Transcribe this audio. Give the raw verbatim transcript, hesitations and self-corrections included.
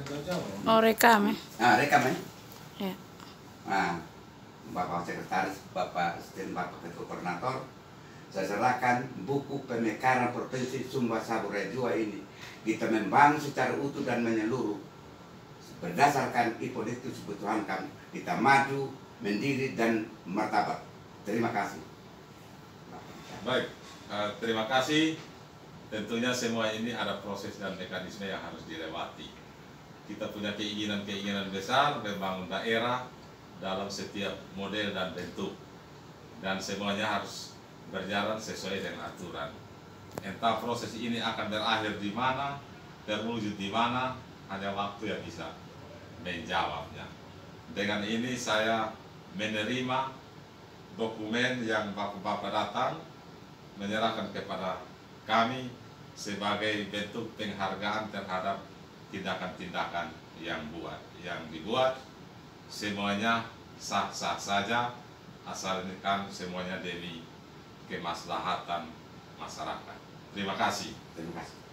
Oh, rekam ya? Nah, rekam ya. Ya. Nah, Bapak Sekretaris, Bapak Asisten Bapak Ketua Koordinator, saya serahkan buku pemekaran Provinsi Sumba Saburai Jua ini. Kita membangun secara utuh dan menyeluruh berdasarkan ipodiktus kebutuhan kami. Kita maju, mendiri dan martabat. Terima kasih. Baik, uh, terima kasih. Tentunya semua ini ada proses dan mekanisme yang harus dilewati. Kita punya keinginan-keinginan besar membangun daerah dalam setiap model dan bentuk, dan semuanya harus berjalan sesuai dengan aturan. Entah proses ini akan berakhir di mana, terwujud di mana, hanya waktu yang bisa menjawabnya. Dengan ini saya menerima dokumen yang bapak-bapak datang menyerahkan kepada kami sebagai bentuk penghargaan terhadap tindakan-tindakan yang buat, yang dibuat. Semuanya sah-sah saja, asal ini kan semuanya demi kemaslahatan masyarakat. Terima kasih. Terima kasih.